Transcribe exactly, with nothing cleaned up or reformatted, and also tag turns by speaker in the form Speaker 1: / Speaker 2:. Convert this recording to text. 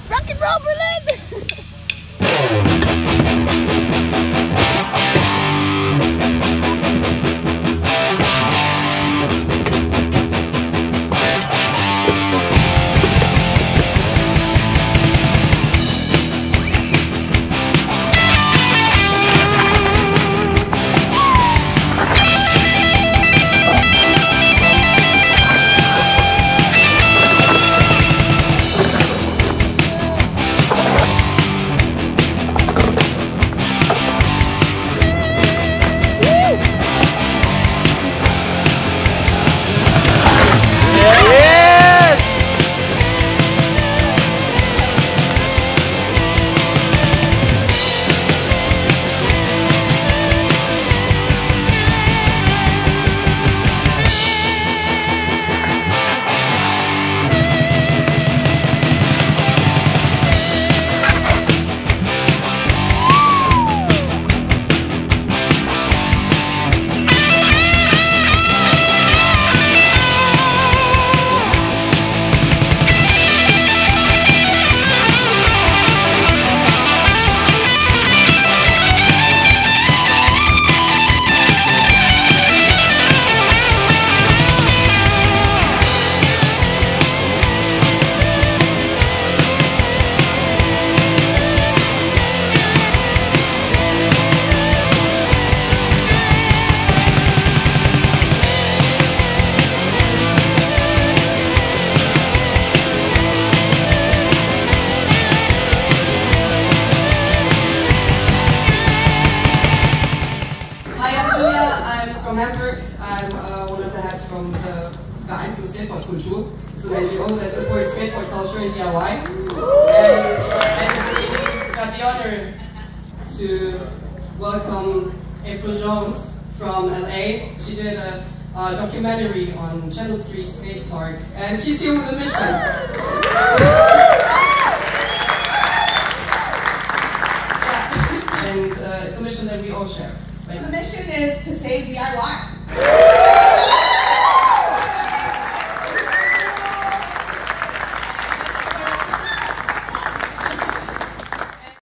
Speaker 1: Rock and roll, Berlin!
Speaker 2: From Hamburg, I'm uh, one of the heads from the Verein für Skateboardkultur. It's an N G O that supports skateboard culture in D I Y. And I got the honor to welcome April Jones from L A. She did a, a documentary on Channel Street Skate Park, and she's here with a mission.